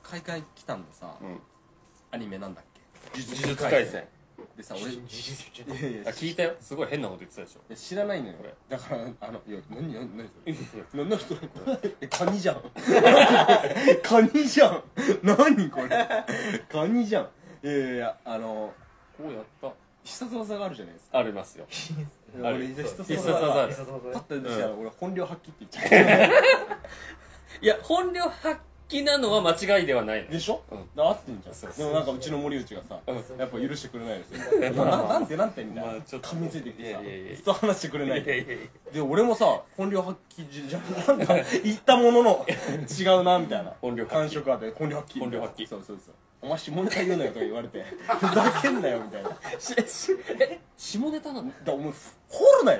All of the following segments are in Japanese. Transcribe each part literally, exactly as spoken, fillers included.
開会来たんのさ、アニメなんだっけ、 呪術廻戦でさ、俺いやいや聞いたよ、すごい変なこと言ってたでしょ。 知らないのよ、だから、あの、いや、何何何それ何何それえ、カニじゃんカニじゃん何これカニじゃん。いやいやいや、あのこうやった必殺技があるじゃないですか。 ありますよ。ある必殺必殺技ある。 パッと出てきたら俺本領発揮って言っちゃういや本領発揮なのは間違いではないのでしょ、 うん、 合ってんじゃん。 そうでもなんかうちの森内がさ、 うん、 やっぱ許してくれないですよな, なんてなんてみたいな、まあ、ちょっと噛みついてきてさ、ずっと話してくれないで、で俺もさ本領発揮じゃなんか言ったものの違うなみたいな、 本領発揮感触あって本領発揮本領発揮そうそうそう、お前下ネタ言うなよとか言われてふざけんなよみたいなえ下ネタなのだお前掘るなよ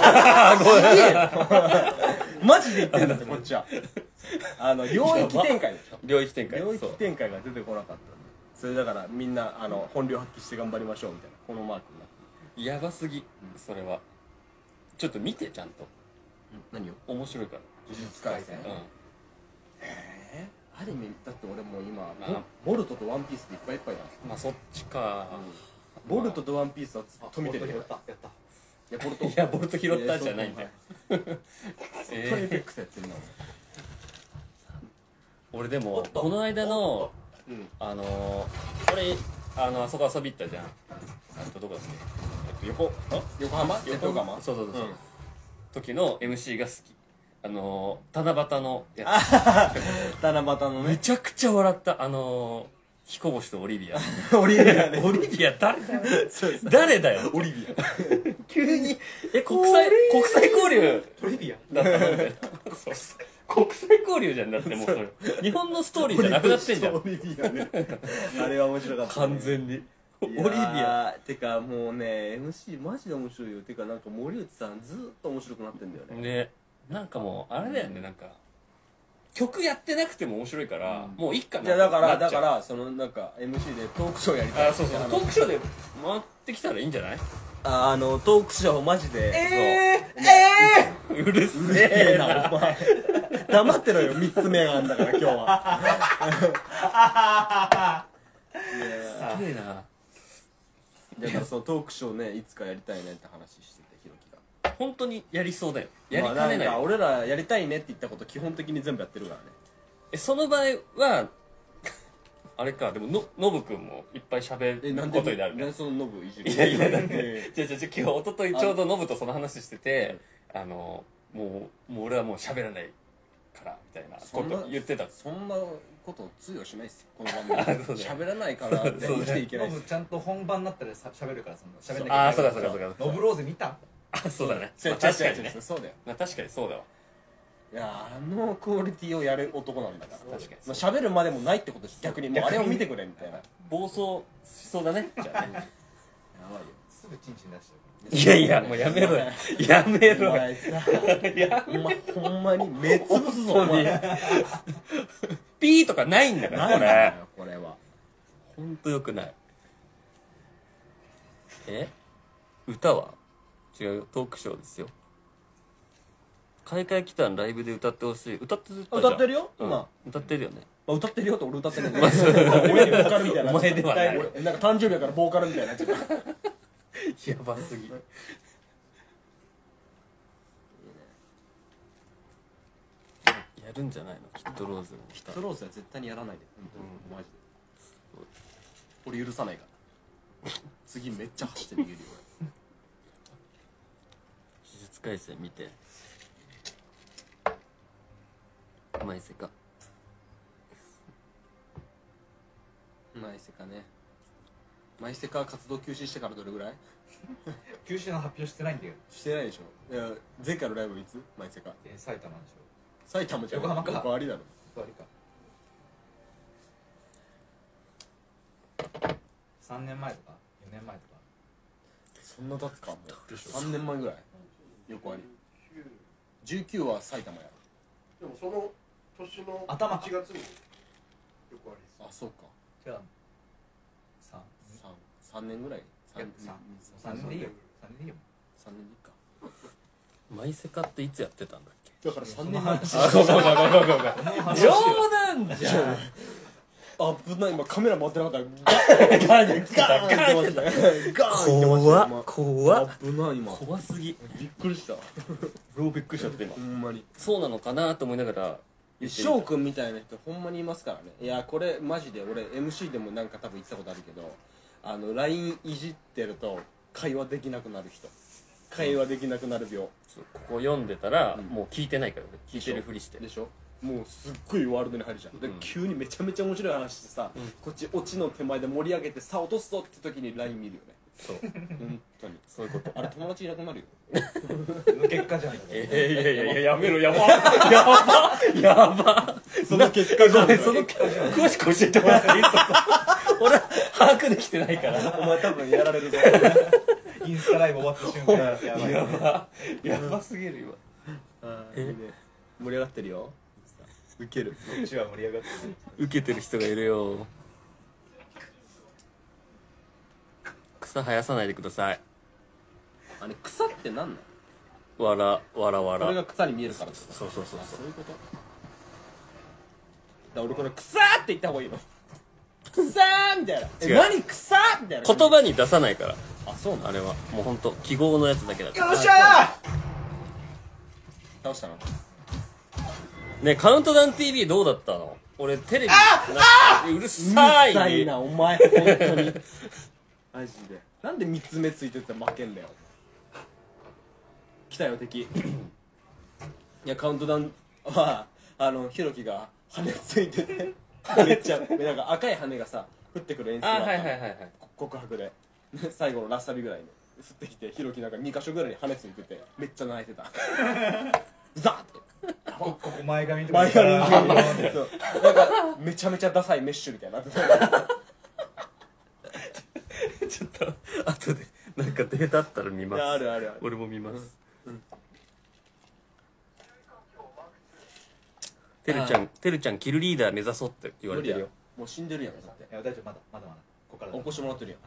マジで言ってんだってこっちはあの領域展開でしょ、 領域展開領域展開が出てこなかったんで、それだからみんなあの本領発揮して頑張りましょうみたいなこのマークになってやばすぎ、それはちょっと見てちゃんと何を面白いから呪術廻戦、 うんへえアニメだって俺もう今ボボルトとワンピースでいっぱいいっぱいなんですよ。 まあそっちか、 ボルトとワンピースはずっと見てるよ。 やったやったいやボルトいやボルト拾ったんじゃないんだよずっとエイペックスやってるな俺でもこの間の俺。うんあのー、俺あのあそこ遊び行ったじゃん、あとどこだっけ、えっと横あ横浜横横浜そうそうそうそう、 うん時の エムシー が好き、あのー、七夕のや七夕のつめねちゃくちゃ笑った。あのー、彦星とオリビアオリビアねオリビア誰だよそうです誰だよオリビア急にえ国際国際交流トリビアだったのみたいなそう国際交流じゃんだってもうそれ日本のストーリーじゃなくなってんじゃんオリビアねあれは面白かったね完全にオオリビアてかもうね エムシー マジで面白いよ。てかなんか森内さんずーっと面白くなってんだよね。 ね、なんかもうあれだよね、なんか曲やってなくても面白いから、もういっかな。 いやだからなっちゃうだからそのなんか エムシー でトークショーやりたい。 あそうそうトークショーで回ってきたらいいんじゃない。 ああのトークショーマジでえー、えー、うるせうるせええなお前黙ってろよ。みっつめがあんだから今日はいすげえな。 やだからそのトークショーねいつかやりたいねって話しててひろきが本当にやりそうだよ。やりかねない。 まあんか俺らやりたいねって言ったこと基本的に全部やってるからね。 えその場合はあれか、でものノブくんもいっぱい喋ることになるね。 なんでそのノブいじる。 いやいやだっえてじゃじゃじゃ今日一昨日ちょうどノブとその話してて、あのもうもう俺はもう喋らないからみたいなこと言ってた。 そんなこと通用しないっすよこの番組。 そうだよ喋らないからって生きていけないっす。 ノブちゃんと本番になったらさ喋るからその喋んなきああゃいけないそうかそうかそうか。 ノブローゼ見たあそうだね。 そうまあ確かにね。 そうだよ。 まあ確かにそうだわ。 いやあのクオリティをやる男なんだから。 確かにまあ喋るまでもないってことです。逆にもうあれを見てくれみたいな。や暴走しそうだね。じゃあね。 ばいよ。 すぐチンチン出しちゃいやいやもうやめろよ。やめろよ。 お前さ、 やお前ほんまに目つぶすぞお前。 ピーとかないんだからこれ。 なんだよこれは。 ほんとよくない。え歌は違うよ、トークショーですよ。開会来たんライブで歌ってほしい。歌ってたじゃん。 歌ってるようん今。 歌ってるよね。 まあ歌ってるよって俺歌ってるんだけど。親にボーカルみたいな。 お前ではない俺なんか誕生日やからボーカルみたいになっちゃった。 やばすぎ。やるんじゃないのキットローズのキットローズは絶対にやらないで。マジで。俺許さないから。次めっちゃ走って逃げるよ呪術廻戦見て。マイセカ。 俺。マイセカね。マイセカ活動休止してからどれぐらい？ 休止の発表してないんだよ。 してないでしょ。いや前回のライブいつ？マイセカ。 えー埼玉でしょ。 埼玉じゃん。 横浜か横ありだろ。 終わりか。三年前とか四年前とか。 そんな経つかもうさんねんまえぐらい。横あり。じゅうきゅうは埼玉やろ。 でもその年の頭いちがつに横ありです。 あそうか。 じゃあ三三三年ぐらい。 三三年でいいよ。三年でいいよ。 三年でいいか。 マイセカっていつやってたんだっけ。 だから三年前。 あ、ごめんごめんごめんごめん。冗談じゃん。 あ危ない、今カメラ回ってなかったらガーンガーンってガーンってましたね。ガーンってました怖っよ怖っ危ない今怖すぎ。 びっくりした。 ローびっくりしちゃって今ほんまにそうなのかなと思いながら言ってみた翔くんみたいな人ほんまにいますからね。いやこれマジで俺 エムシー でもなんか多分言ってたことあるけど、あの ライン いじってると会話できなくなる人、会話できなくなる病そうここ読んでたら、 うんもう聞いてないからね聞いてるふりしてでしょ。もうすっごいワールドに入るじゃん。で、 うん急にめちゃめちゃ面白い話してさ、 うんこっちオチの手前で盛り上げてさ落とすぞって時に ライン 見るよね。 そう本当にそういうことあれ友達いなくなるよ。 無結果じゃん。 えー、いやいやいややめろやばやばやばその結果じゃん。 その詳しく教えてもらっていいそこ俺は把握できてないからお前多分やられるぞ。 インスタライブ終わった瞬間やばい。 やばやばすぎる今いいね盛り上がってるよ。ウケる。 こっちは盛り上がってる。 受けてる人がいるよ草生やさないでくださいあれ草ってなんなの？ わらわらわこれらが草に見えるからですか？ そうそうそうそうそういうこと。だから俺これ草って言った方がいいの。草ーみたいな。え違う何草みたいな。 言葉に出さないからあそうなの。 あれはもうほんと記号のやつだけだからよっしゃ倒したの。 ねカウントダウン ティーブイ どうだったの俺テレビなうるさいうるさいなお前本当に。マジで。なんで三つ目ついてて負けんだよ。来たよ敵。いやカウントダウンはあのひろきが羽ついててめっちゃなんか赤い羽がさ降ってくる演出があったの。 あはいはいはいはい告白でで最後のラスサビぐらいに降ってきてひろきなんかに箇所ぐらいに羽ついててめっちゃ泣いてた。ザッてここ前髪と前髪にあそうなんかめちゃめちゃダサいメッシュみたいになってた。 ちょっと後でなんかデータあったら見ますいやあるあるある。 俺も見ますうんてるちゃんてるちゃんキルリーダー目指そうって言われてるよもう死んでるやんだって。 いや大丈夫まだまだまだここからだ起こしてもらってるやん。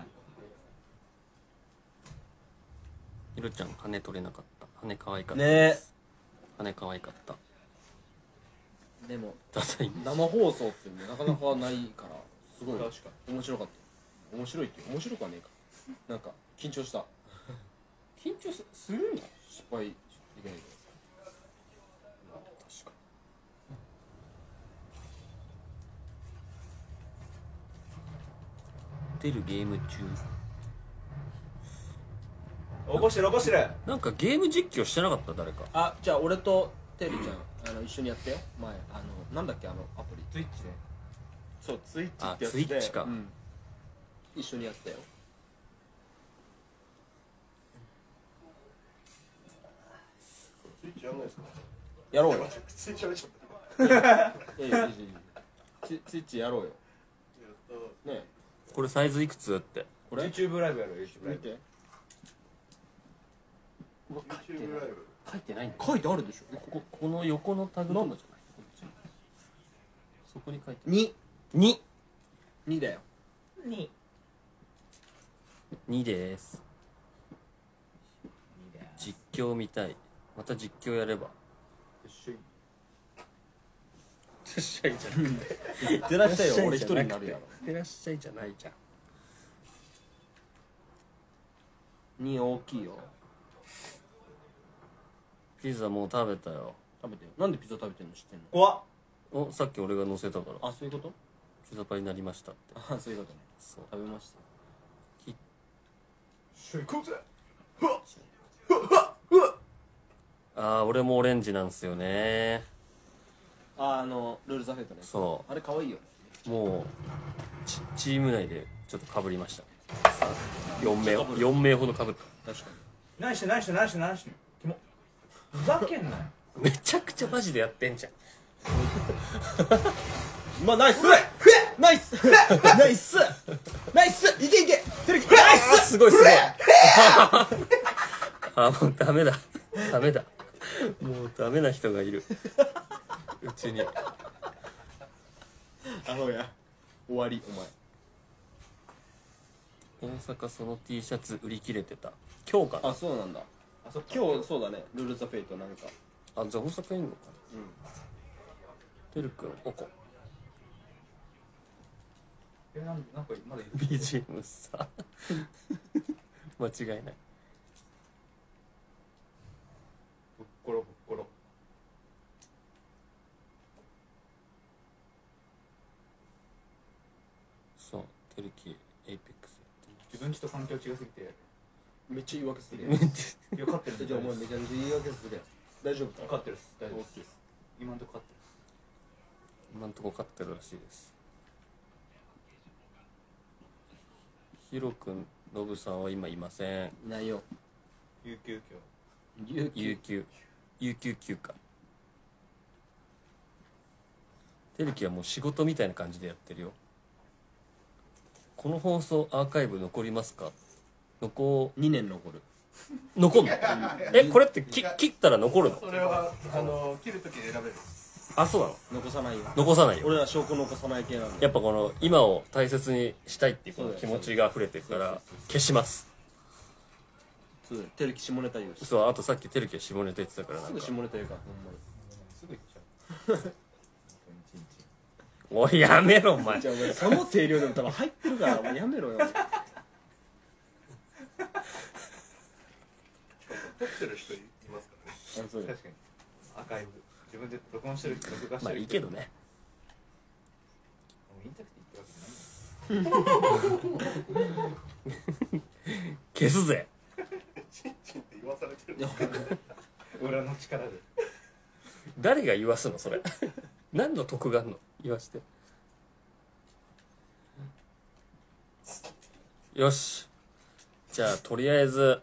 ひろちゃん羽取れなかった羽可愛かったねです羽可愛かったでもダサい生放送ってなかなかないからすごい確か面白かった。面白いって面白くはねえか。なんか緊張した。 緊張すするの失敗いけないけど。 確かに出るゲーム中起こしてる起こしてる。 なんかゲーム実況してなかった誰かあじゃあ俺とてるちゃんあの一緒にやってよ前あのなんだっけあのアプリ。 ツイッチでそうツイッチあってやつでツイッチかうん一緒にやったよ。 スイッチやんないですか？ やろうよ。 スイッチやめちゃったええいいいいいいツツイッチやろうよやったねえこれサイズいくつってこれ YouTube ライブやるよ YouTube ライブ。 見て。うわ書いて YouTube ライないブ書いてないんだ書いてあるでしょ。 こここの横のタグとかじゃないこっちそこに書いてにににだよ。 ににです実況見たいまた実況やればよっしゃいじゃなくていってらっしゃいよ俺一人になるやろ。 いってらっしゃいじゃないじゃんに大きいよ。 ピザもう食べたよ食べてよ。なんでピザ食べてんの知ってんの？ 怖っ。 おさっき俺が乗せたからあそういうこと？ ピザパになりましたってあそういうことね。 そう食べました。 しょ行こうぜ。 ああ俺もオレンジなんすよねああのルールザフェイトね。 そあれ可愛いよ。 うもうチチーム内でちょっとかぶりましたよん名よん名ほどかぶった確かに。 何して何して何して何してキモ。ふざけんなよ。 めちゃくちゃマジでやってんじゃんまあナイスナイスナイスナイスいけいけテレビナイスすごいすごいあもうダメだダメだもうダメな人がいるうちにアホや終わりお前。 大阪その T シャツ売り切れてた今日かなあそうなんだ。 あそっか。 今日そうだねルールザフェイトなんか。 あじゃあ大阪いんのかうんてるくんおこえなんなんかまだビージーエム さ間違いない。 ぶっころぶっころ。 そうテルキエイペックス自分ちと環境違いすぎてめっちゃ言い訳するやんいや勝ってるんでじゃあお前めちゃめちゃ言い訳するやん大丈夫か勝ってるっす大丈夫っすオッケーっす今んとこ勝ってる今んとこ勝ってるらしいです。ヒロ君ノブさんは今いません。 ないよ有給今有有給有給休暇。テルキはもう仕事みたいな感じでやってるよ。この放送アーカイブ残りますか？残にねん残る残んの？えこれってき切ったら残るの？ それはあの切るときに選べる。 あそうなの？ 残さないよ残さないよ。 俺ら証拠残さない系なんでやっぱこの今を大切にしたいっていうこのそうだよ気持ちが溢れてるから消します。 そうテレキ下ネタ言うしすそうあとさっきテルキは下ネタ言ってたからなんぐか下ネタ言うからほんまにすぐ行っちゃうおいやめろお前。 じゃあお前その声量でも多分入ってるからもうやめろよ撮ってる人いますからね。 あそう確かにアーカイブ自分で録音してる録画してるまあいいけどね。 もう言いたくて言ってるわけじゃない消すぜ。 チンチンって言わされてる。 いや裏の力で誰が言わすのそれ何の得があんの言わして。よしじゃあとりあえず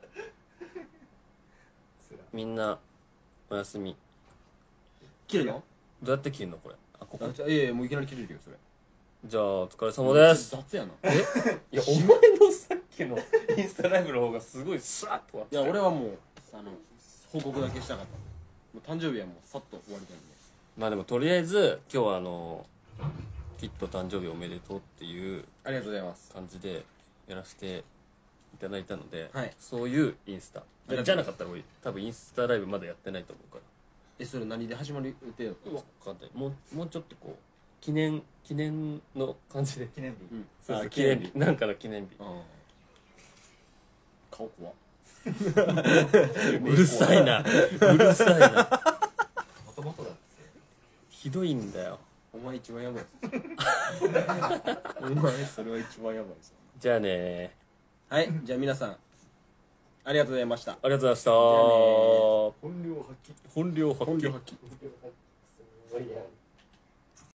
みんなおやすみ。 切るのどうやって切るのこれ？あここ。 あいやいやもういきなり切れるよそれじゃあお疲れ様です。 雑やなえいやお前のさっきのインスタライブの方がすごいスラッと終わっいた。 や俺はもうあの報告だけしたかったもう誕生日はもうさっと終わりたいんでまあでもとりあえず今日はあのきっと誕生日おめでとうっていうありがとうございます感じでやらせていただいたので、 はいそういうインスタりがとうございますじゃなかったら俺多分インスタライブまだやってないと思うから。 えそれ何で始まる予定だったんうわですか分かんない。もうもうちょっとこう記念記念の感じで記念日うんそうそうあ記念日なんかの記念日。 あ顔怖うるさいなうるさいなもともとだってひどいんだよ。 お前一番やばいっすお前それは一番やばいっすじゃあねはいじゃあ皆さんありがとうございましたありがとうございました。 じゃあね本領発揮。 本領発揮本領発揮すごいや。